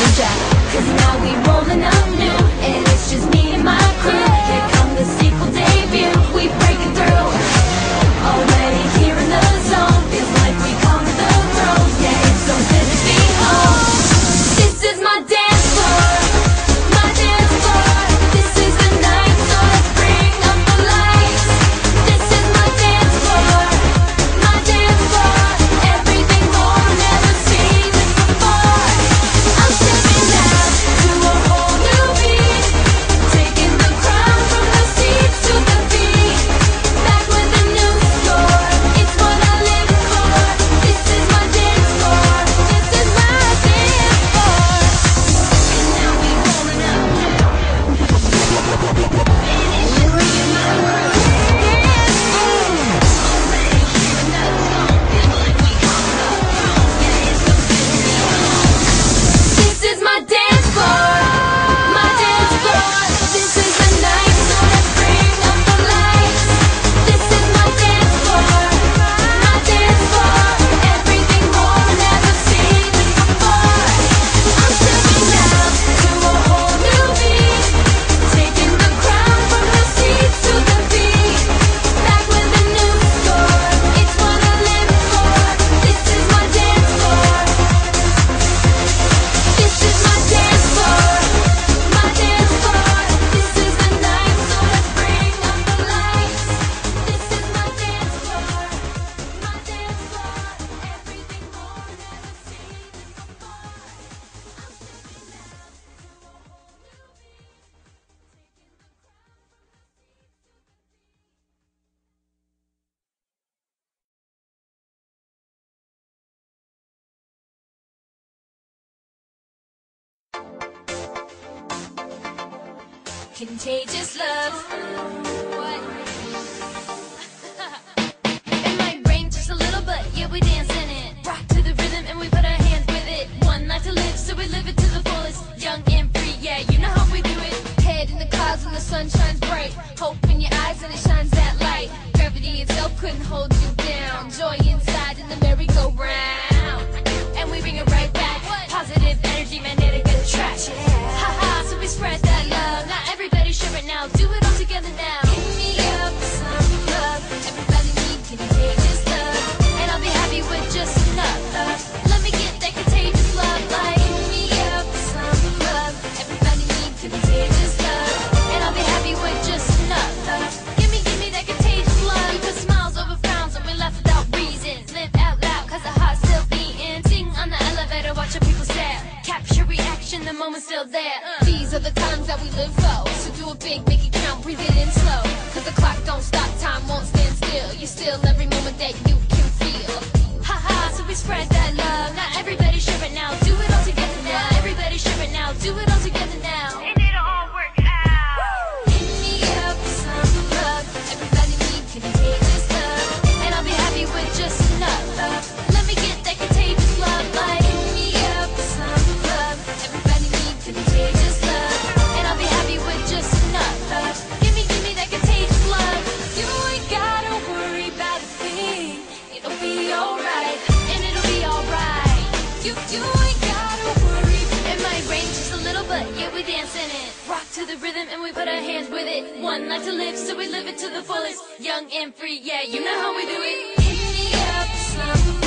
Jack, 'cause now we rolling up new, and it's just me and my crew. Here come the sequel debut, we breaking through. Already here in the zone, feels like we conquered the throne. Yeah, it's so good to be home. This is my dance floor, my dance floor. This is the night, so let's bring up the lights. This is my dance floor, my dance floor. Everything more, never seen this before. I'm stepping out to a whole new beat, taking the crown from the seats to the beat. Back with a new score, it's what I live for. This is my dance floor, this is my dance floor. And now we rolling up new. This is my dance floor, my dance floor. This is the night, so let's bring up the lights. This is my dance floor, my dance floor. Everything more, never seen this before. I'm stepping out to a whole new beat, taking the crown from the seats to the beat. Back with a new score, it's what I live for. This is my dance floor. This is my dance floor, my dance floor. This is the night, so let's bring up the lights. This is my dance floor, my dance floor. Everything more, never seen this before. I'm stepping out to a contagious love. What? It might rain just a little, but yeah, we dance in it. Rock to the rhythm and we put our hands with it. One life to live, so we live it to the fullest. Young and free, yeah, you know how we do it. Head in the clouds and the sun shines bright. Hope in your eyes and it shines that light. Gravity itself couldn't hold you down. Joy inside in the merry-go-round. And we bring it right back. Positive energy, magnetic attraction. Haha, so we spread that love. Not everybody share it now. Do it all together now. Hit me up with some love. Everybody need contagious love. And I'll be happy with just enough. Let me get that contagious love. Like, hit me up with some love. Everybody need contagious love. And I'll be happy with just enough. Give me that contagious love. We put smiles over frowns and we laugh without reasons. Live out loud, cause the heart's still beating. Sing on the elevator, watch how people stare. Capture reaction, the moment's still there. These are the times that we live for. So do it big, make it count, breathe it in slow. Cause the clock don't stop, time won't stand still. You're still every moment that you can feel. Haha, so we spread that love. Not everybody share it now. Do it all together now. Everybody share it now. Do it all together now. And it'll all work out. Hit me up with some love. Everybody need contagious love. And I'll be happy with just enough. Let me get that contagious love. Like, hit me up with some love. Everybody need contagious love. And I'll be happy with just enough. Give me that contagious love. You ain't gotta worry about a thing. It'll be alright. And it'll be alright. You ain't gotta worry. It might rain just a little, but yeah, we dance in it. Rock to the rhythm and we put our hands with it. One life to live, so we live it to the fullest. Young and free, yeah, you know how we do it. Hit me up, some